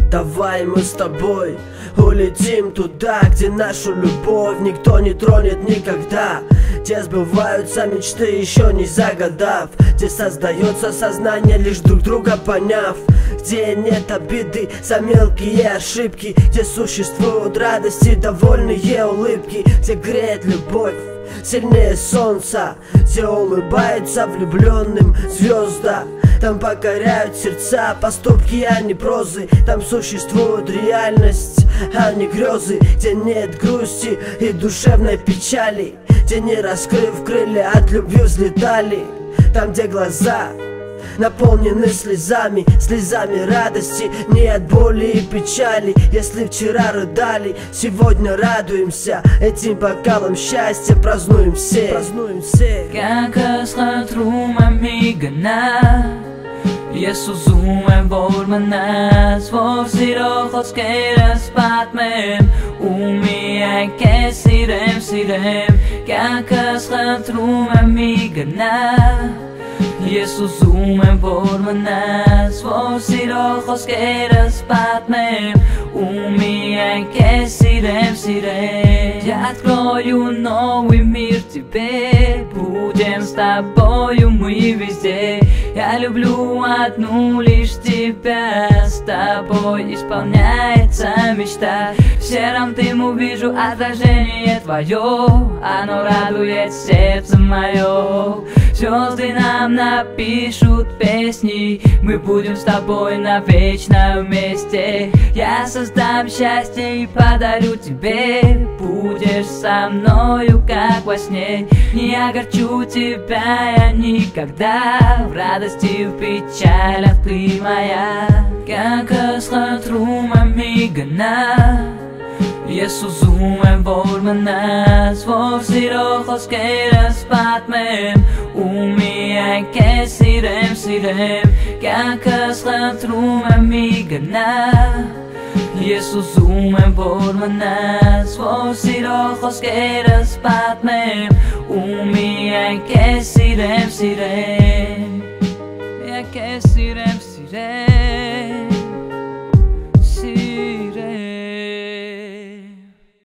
Давай мы с тобой улетим туда, где нашу любовь никто не тронет никогда, где сбываются мечты, еще не загадав, где создается сознание, лишь друг друга поняв, где нет обиды за мелкие ошибки, где существуют радости, довольные улыбки, где греет любовь сильнее солнца, где улыбается влюбленным звезда. Там покоряют сердца поступки, а не прозы. Там существует реальность, а не грезы, где нет грусти и душевной печали, где не раскрыв крылья от любви взлетали. Там, где глаза наполнены слезами, слезами радости, не от боли и печали. Если вчера рыдали, сегодня радуемся этим бокалом счастья, празднуем все, празднуем все. Jesus zoomen voor mijn naast, voor zero gods keres pat mem, umi en kesirem sirem, kakas gatroem migana. Jesus zoomen voor mijn naast, voor zero gods keres pat mem, umi en kesirem sirem. Я открою новый мир тебе, будем с тобою мы везде. Я люблю одну лишь тебя, с тобой исполняется мечта. В сером дым увижу отражение твое, оно радует сердце мое. Звезды нам напишут песни, мы будем с тобой навечно вместе. Я создам счастье и подарю тебе, будешь со мною как во сне. Не огорчу тебя я никогда, в радости и в печалях ты моя. Как asgatroem migana, Jesus zoomen voor mijn naast, voor zero gods keres pat mem, umi en kesirem sirem. Как asgatroem migana, Jesus zoomen voor mijn naast, voor zero gods keres pat mem, umi en kesirem sirem. Ja, kesirem sirem.